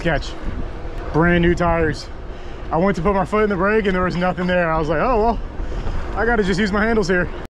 catch. Brand new tires. I went to put my foot in the brake and there was nothing there. I was like, oh, well, I gotta just use my handles here.